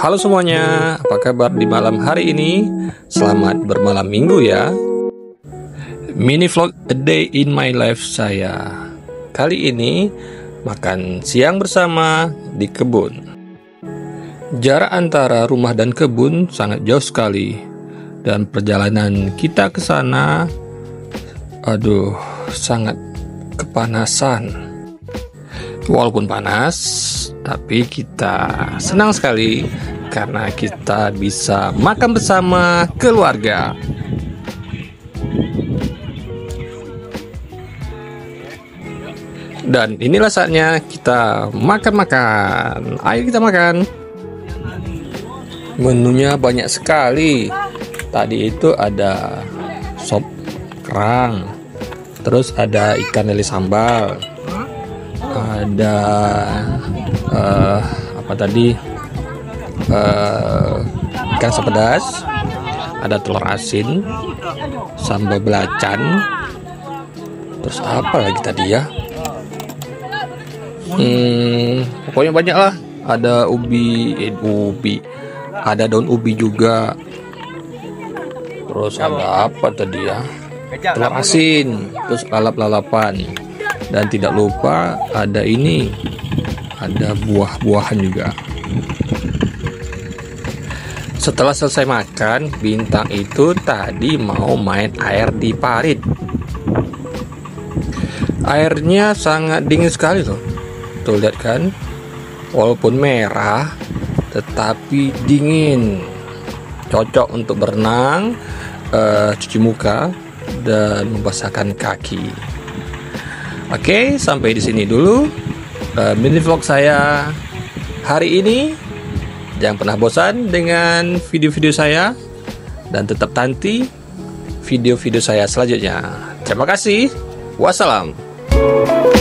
Halo semuanya, apa kabar di malam hari ini? Selamat bermalam minggu ya. Mini vlog A Day in My Life saya. Kali ini makan siang bersama di kebun. Jarak antara rumah dan kebun sangat jauh sekali. Dan perjalanan kita ke sana, sangat kepanasan. Walaupun panas, tapi kita senang sekali karena kita bisa makan bersama keluarga. Dan inilah saatnya kita makan-makan. Ayo kita makan. Menunya banyak sekali. Tadi itu ada sop kerang, terus ada ikan lele sambal, ada ikan sepedas, ada telur asin, sambal belacan, terus apa lagi tadi ya? Pokoknya banyak lah. Ada ubi, ada daun ubi juga. Terus ada apa tadi ya? Telur asin, terus lalap-lalapan. Dan tidak lupa ada ini, ada buah-buahan juga. Setelah selesai makan, Bintang itu tadi mau main air di parit. Airnya sangat dingin sekali loh. Tuh lihat kan, walaupun merah tetapi dingin. Cocok untuk berenang, cuci muka, dan membasahkan kaki. Oke, sampai di sini dulu mini vlog saya hari ini. Jangan pernah bosan dengan video-video saya dan tetap nanti video-video saya selanjutnya. Terima kasih. Wassalam.